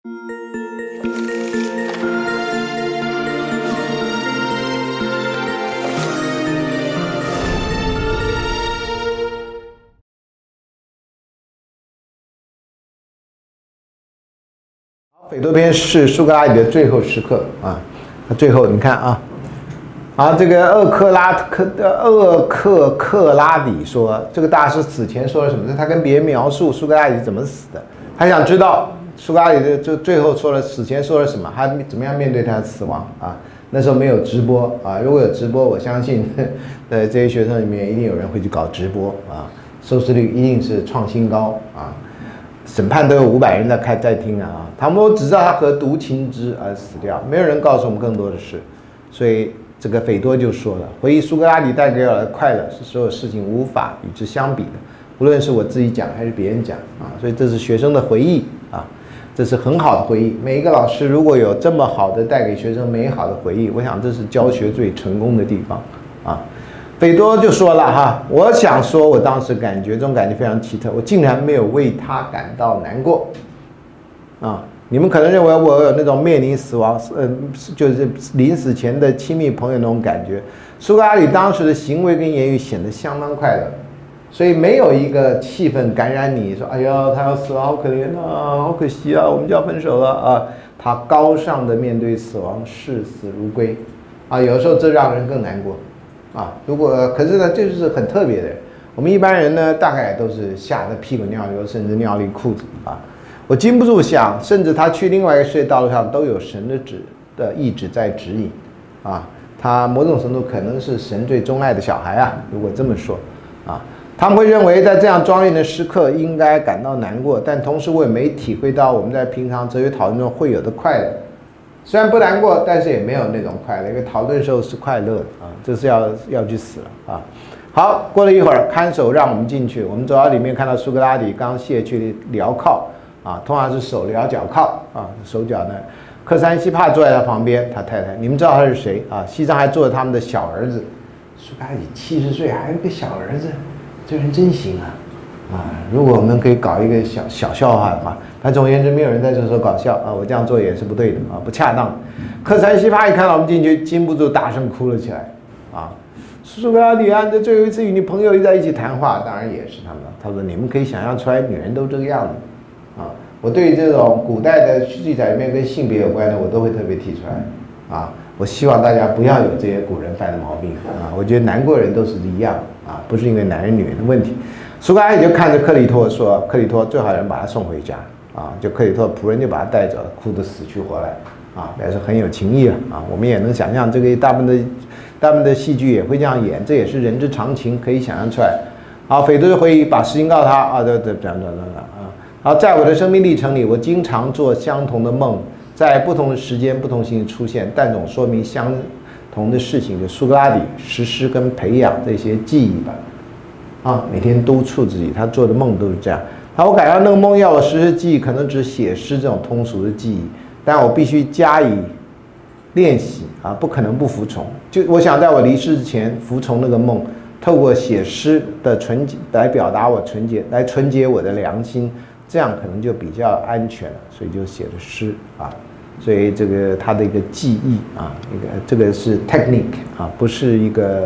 斐多篇是苏格拉底的最后时刻啊，最后你看啊，这个厄克拉底说，这个大师死前说了什么？他跟别人描述苏格拉底怎么死的，他想知道苏格拉底就最后说了死前说了什么，他怎么样面对他的死亡啊？那时候没有直播啊，如果有直播，我相信这些学生里面一定有人会去搞直播啊，收视率一定是创新高啊。审判都有500人在听啊，他们都只知道他和毒情之而死掉，没有人告诉我们更多的事，所以这个斐多就说了，回忆苏格拉底带给我的快乐是所有事情无法与之相比的，无论是我自己讲还是别人讲啊，所以这是学生的回忆啊，这是很好的回忆。每一个老师如果有这么好的带给学生美好的回忆，我想这是教学最成功的地方啊。斐多就说了哈，我想说，我当时这种感觉非常奇特，我竟然没有为他感到难过，啊，你们可能认为我有那种面临死亡，就是临死前的亲密朋友那种感觉。苏格拉底当时的行为跟言语显得相当快乐，所以没有一个气氛感染你说，哎呀，他要死了，好可怜啊，好可惜啊，我们就要分手了啊。他高尚的面对死亡，视死如归，啊，有时候这让人更难过。可是呢，这就是很特别的人。我们一般人呢，大概都是吓得屁滚尿流，甚至尿了一裤子啊。我禁不住想，甚至他去另外一个世界道路上都有神的意志在指引啊。他某种程度可能是神最钟爱的小孩啊。如果这么说啊，他们会认为在这样庄严的时刻应该感到难过，但同时我也没体会到我们在平常哲学讨论中会有的快乐。虽然不难过，但是也没有那种快乐，因为讨论的时候是快乐的啊，这是要去死了啊。好，过了一会儿，看守让我们进去，我们走到里面，看到苏格拉底刚卸去镣铐啊，通常是手镣脚铐啊，手脚呢。克山西帕坐在他旁边，他太太，你们知道他是谁啊？膝上还坐着他们的小儿子。苏格拉底70岁还有一个小儿子，这人真行啊！如果我们可以搞一个小笑话的话，但总而言之，没有人在这时候搞笑啊，我这样做也是不对的啊，不恰当。克山西帕一看到我们进去，禁不住大声哭了起来啊！苏格拉底啊，这最后一次与你朋友在一起谈话，当然也是他们。他说：“你们可以想象出来，女人都这个样子啊。”我对这种古代的记载里面跟性别有关的，我都会特别提出来啊。我希望大家不要有这些古人犯的毛病啊。我觉得难过人都是一样啊，不是因为男人女人的问题。苏格拉底就看着克里托说：“克里托，最好人把他送回家啊！”就克里托仆人就把他带走了，哭得死去活来啊，表示很有情义了啊。我们也能想象，这个大部分的戏剧也会这样演，这也是人之常情，可以想象出来。好，斐多就回忆把事情告诉他啊，好，在我的生命历程里，我经常做相同的梦，在不同的时间、不同性质出现，但总说明相同的事情。就苏格拉底实施跟培养这些记忆吧。每天督促自己，他做的梦都是这样。我感到那个梦要我实施记忆，可能只是写诗这种通俗的记忆，但我必须加以练习啊，不可能不服从。就我想在我离世之前服从那个梦，透过写诗的纯洁来表达我纯洁我的良心，这样可能就比较安全了。所以就写了诗啊。所以这个他的一个记忆啊，这个是 technique 啊，不是一个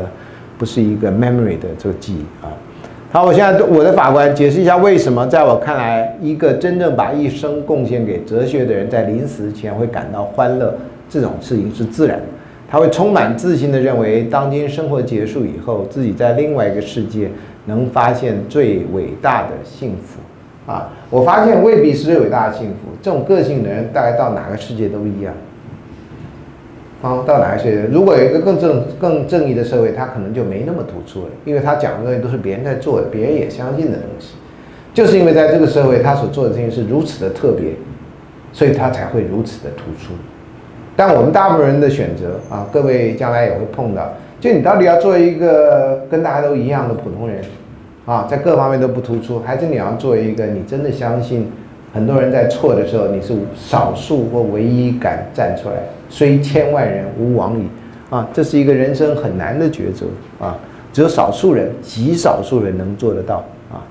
memory 的这个记忆啊。好，我现在我的法官解释一下，为什么在我看来，一个真正把一生贡献给哲学的人，在临死前会感到欢乐，这种事情是自然的。他会充满自信地认为，当今生活结束以后，自己在另外一个世界能发现最伟大的幸福。我发现未必是最伟大的幸福。这种个性的人，大概到哪个世界都一样。到哪个世界？如果有一个更正义的社会，他可能就没那么突出了，因为他讲的东西都是别人在做的，别人也相信的东西。就是因为在这个社会，他所做的事情是如此的特别，所以他才会如此的突出。但我们大部分人的选择各位将来也会碰到，就你到底要做一个跟大家都一样的普通人在各方面都不突出，还是你要做一个你真的相信很多人在错的时候，你是少数或唯一敢站出来，虽千万人吾往矣这是一个人生很难的抉择只有少数人，极少数人能做得到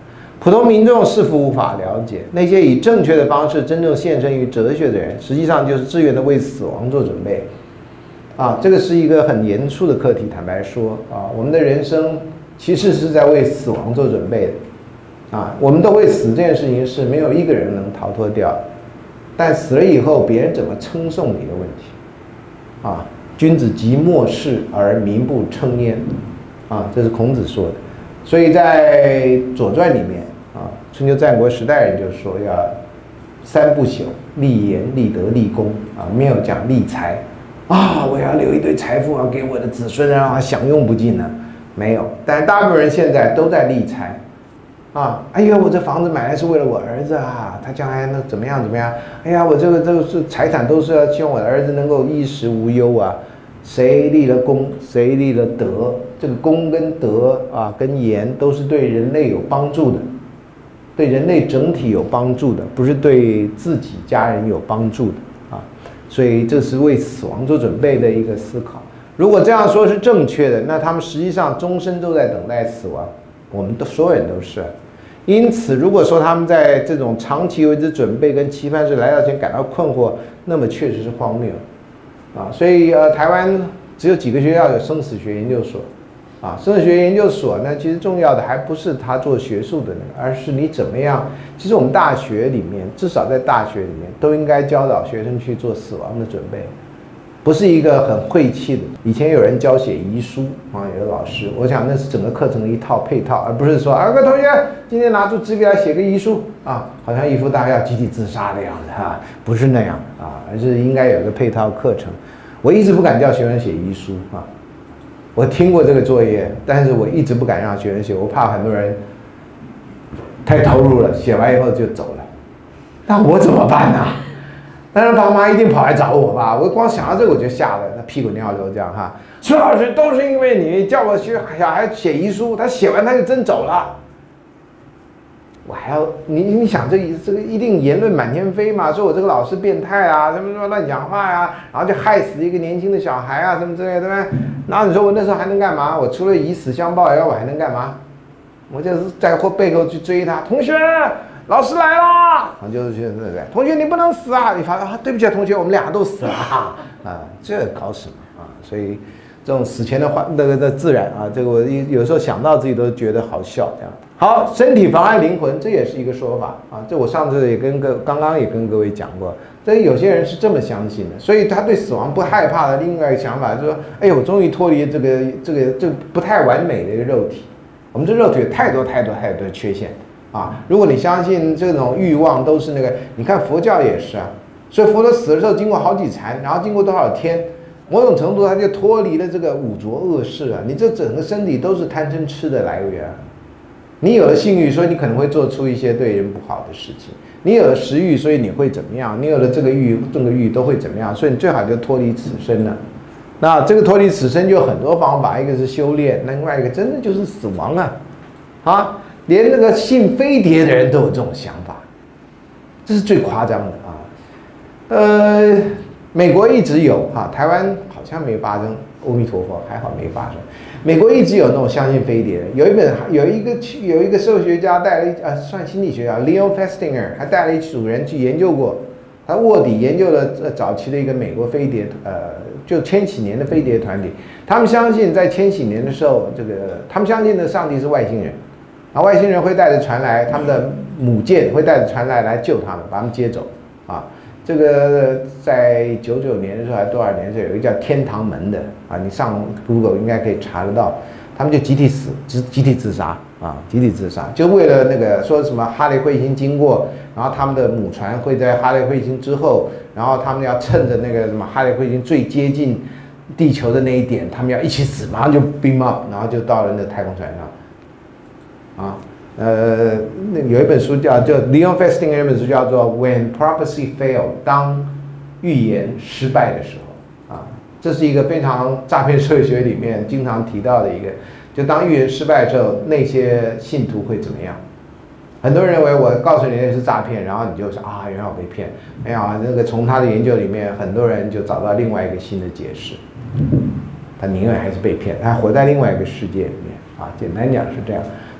普通民众是否无法了解？那些以正确的方式真正献身于哲学的人，实际上就是自愿的为死亡做准备。啊，这个是一个很严肃的课题。坦白说，啊，我们的人生其实是在为死亡做准备的。啊，我们都会死，这件事情是没有一个人能逃脱掉的。但死了以后，别人怎么称颂你的问题。啊，君子即莫世而民不称焉。啊，这是孔子说的。所以在《左传》里面。春秋战国时代人就说要三不朽，立言、立德、立功啊，没有讲立财啊，我要留一堆财富啊给我的子孙，让他享用不尽呢，没有。但大部分人现在都在立财啊，哎呀，我这房子买来是为了我儿子啊，他将来能怎么样怎么样？哎呀，我这个是财产都是要希望我的儿子能够衣食无忧啊。谁立了功，谁立了德，这个功跟德啊，跟言都是对人类有帮助的。对人类整体有帮助的，不是对自己家人有帮助的啊，所以这是为死亡做准备的一个思考。如果这样说是正确的，那他们实际上终身都在等待死亡，我们所有人都是。因此，如果说他们在这种长期为之准备跟期盼是来到前感到困惑，那么确实是荒谬啊。所以台湾只有几个学校有生死学研究所。啊，生死学研究所呢，其实重要的还不是他做学术的那个，而是你怎么样。其实我们大学里面，至少在大学里面，都应该教导学生去做死亡的准备，不是一个很晦气的。以前有人教写遗书啊，有的老师，我想那是整个课程的一套配套，而不是说各位同学今天拿出纸笔来写个遗书啊，好像一副大家要集体自杀的样子啊，不是那样啊，而是应该有个配套课程。我一直不敢叫学生写遗书啊。我听过这个作业，但是我一直不敢让学生写，我怕很多人太投入了，写完以后就走了。那我怎么办呢？当然爸妈一定跑来找我吧。我光想到这个我就吓得那屁滚尿流这样哈。孙老师都是因为你叫我学小孩写遗书，他写完他就真走了。我还要你想这个一定言论满天飞嘛，说我这个老师变态啊，什么乱讲话呀，然后就害死一个年轻的小孩啊，什么之类的，对不对？然后你说我那时候还能干嘛？我除了以死相报以外，我还能干嘛？我就是在背后去追他，同学，老师来啦！然后就是对不对？同学你不能死啊！你发现对不起啊，同学，我们俩都死了啊！这搞什么啊？所以这种死前的自然啊，这个我有时候想到自己都觉得好笑这样。好，身体妨碍灵魂，这也是一个说法啊。这我上次也刚刚也跟各位讲过，这有些人是这么相信的，所以他对死亡不害怕的另外一个想法就是说，哎呦，我终于脱离这个不太完美的一个肉体。我们这肉体有太多缺陷啊！如果你相信这种欲望都是那个，你看佛教也是啊。所以佛陀死的时候经过好几禅，然后经过多少天，某种程度他就脱离了这个五浊恶世啊。你这整个身体都是贪嗔痴的来源啊。你有了性欲，所以你可能会做出一些对人不好的事情；你有了食欲，所以你会怎么样？你有了这个欲都会怎么样？所以你最好就脱离此身了。那这个脱离此身就有很多方法，一个是修炼，另外一个真的就是死亡啊！连那个信飞碟的人都有这种想法，这是最夸张的啊！美国一直有台湾好像没发生，阿弥陀佛，还好没发生。美国一直有那种相信飞碟的，有一个社会学家带了算心理学家 Leon Festinger， 还带了一组人去研究过，他卧底研究了早期的一个美国飞碟就千禧年的飞碟团体，他们相信在千禧年的时候，他们相信的上帝是外星人，然后外星人会带着船来，他们的母舰会带着船来救他们，把他们接走啊。这个在99年的时候还多少年的时候，有一个叫天堂门的啊，你上 Google 应该可以查得到，他们就集体自杀啊，集体自杀，就为了那个说什么哈雷彗星经过，然后他们的母船会在哈雷彗星之后，然后他们要趁着那个什么哈雷彗星最接近地球的那一点，他们要一起死，马上就 beam up， 然后就到了那太空船上，啊。有一本书叫Leon Festinger， 一本书叫做 When Prophecy Failed， 当预言失败的时候啊，这是一个非常诈骗社会学里面经常提到的一个，就当预言失败之后，那些信徒会怎么样？很多人认为我告诉你那是诈骗，然后你就说原来我被骗，没有啊，那个从他的研究里面，很多人就找到另外一个新的解释，他宁愿还是被骗，他活在另外一个世界里面啊，简单讲是这样。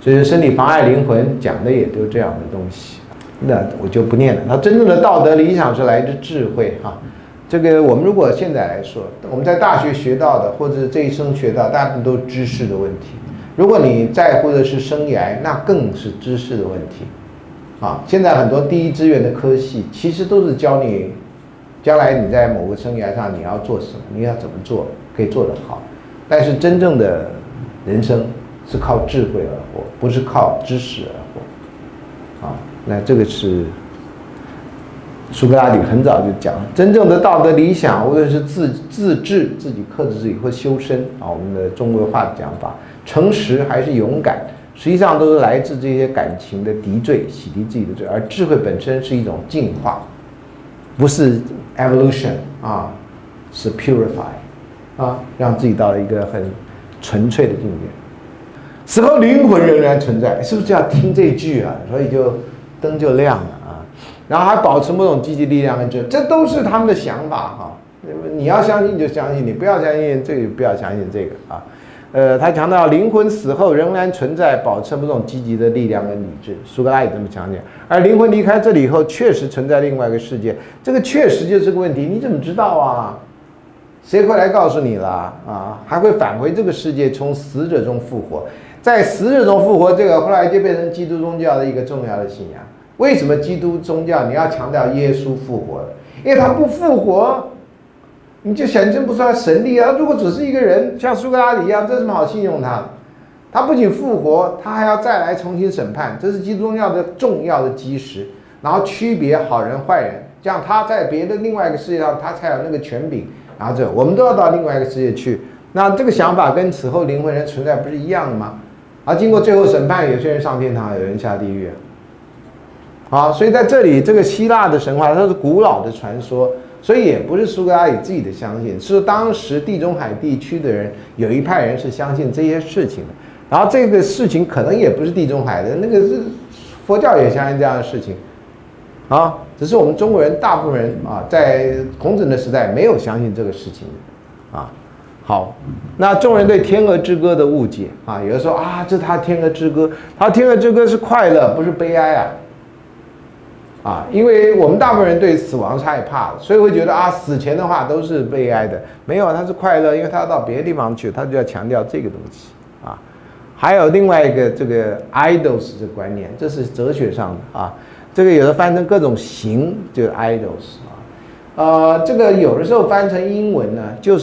所以身体妨碍灵魂讲的也都这样的东西。那我就不念了。那真正的道德理想是来自智慧哈。这个我们如果现在来说，我们在大学学到的，或者这一生学到，大部分都是知识的问题。如果你在乎的是生涯，那更是知识的问题。啊，现在很多第一志愿的科系，其实都是教你将来你在某个生涯上你要做什么，你要怎么做可以做得好。但是真正的人生是靠智慧而活，不是靠知识而活。啊，那这个是苏格拉底很早就讲了，真正的道德理想，无论是自治、自己克制自己或修身啊，我们的中国话的讲法，诚实还是勇敢，实际上都是来自这些感情的敌罪，洗涤自己的罪。而智慧本身是一种进化，不是 evolution 啊，是 purify 啊，让自己到了一个很纯粹的境界。死后灵魂仍然存在，是不是要听这句啊？所以就灯就亮了啊。然后还保持某种积极力量跟这都是他们的想法哈。你要相信就相信，你不要相信这个，不要相信这个啊。他强调灵魂死后仍然存在，保持某种积极的力量跟理智。苏格拉底这么强调。而灵魂离开这里以后，确实存在另外一个世界。这个确实就是个问题，你怎么知道啊？谁会来告诉你啦？啊，还会返回这个世界，从死者中复活。在死者中复活，这个后来就变成基督宗教的一个重要的信仰。为什么基督宗教你要强调耶稣复活了？因为他不复活，你就显证不出来神力啊！如果只是一个人，像苏格拉底一样，这有什么好信用他的？他不仅复活，他还要再来重新审判，这是基督宗教的重要的基石。然后区别好人坏人，这样他在别的另外一个世界上，他才有那个权柄。然后我们都要到另外一个世界去。那这个想法跟死后灵魂人存在不是一样的吗？啊，经过最后审判，有些人上天堂，有人下地狱。好，所以在这里，这个希腊的神话它是古老的传说，所以也不是苏格拉底自己的相信，是当时地中海地区的人有一派人是相信这些事情的。然后这个事情可能也不是地中海的，那个是佛教也相信这样的事情，啊，只是我们中国人大部分人啊，在孔子的时代没有相信这个事情，啊。好，那众人对《天鹅之歌》的误解啊，有的说啊，这他《天鹅之歌》，他《天鹅之歌》是快乐，不是悲哀啊。啊，因为我们大部分人对死亡是害怕的，所以会觉得啊，死前的话都是悲哀的。没有，他是快乐，因为他要到别的地方去，他就要强调这个东西啊。还有另外一个这个 idols 这个观念，这是哲学上的啊。这个有的翻成各种形，就是 idols 啊。这个有的时候翻成英文呢，就是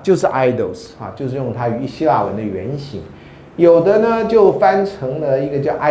idols 啊，就是用它希腊文的原型。有的呢就翻成了一个叫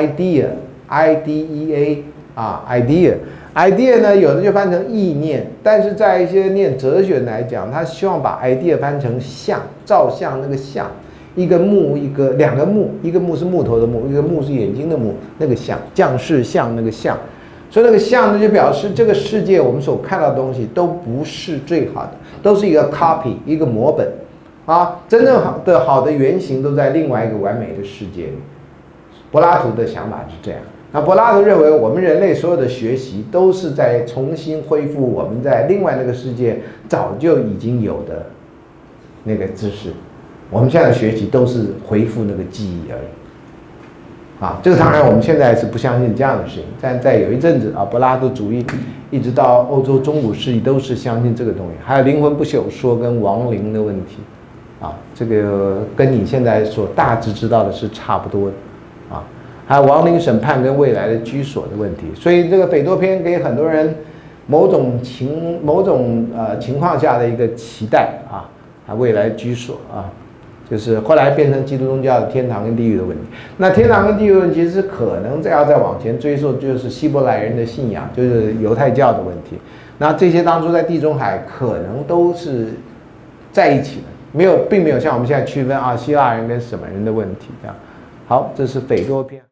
idea，idea 啊 idea 呢，有的就翻成意念，但是在一些念哲学来讲，他希望把 idea 翻成像，照相那个像，一个木两个木，一个木是木头的木，一个木是眼睛的木，那个像将士像那个像。所以那个像呢，就表示这个世界我们所看到的东西都不是最好的，都是一个 copy， 一个模本啊。真正好的原型都在另外一个完美的世界里。柏拉图的想法是这样。那柏拉图认为，我们人类所有的学习都是在重新恢复我们在另外那个世界早就已经有的那个知识。我们现在的学习都是恢复那个记忆而已。啊，这个当然我们现在是不相信这样的事情，但在有一阵子啊，柏拉图主义一直到欧洲中古世纪都是相信这个东西，还有灵魂不朽说跟亡灵的问题，啊，这个跟你现在所大致知道的是差不多的，啊，还有亡灵审判跟未来的居所的问题，所以这个斐多篇给很多人某种情况下的一个期待啊，未来居所啊。就是后来变成基督宗教的天堂跟地狱的问题。那天堂跟地狱的问题是可能再往前追溯，就是希伯来人的信仰，就是犹太教的问题。那这些当初在地中海可能都是在一起的，并没有像我们现在区分啊希腊人跟什么人的问题这样。好，这是斐多篇。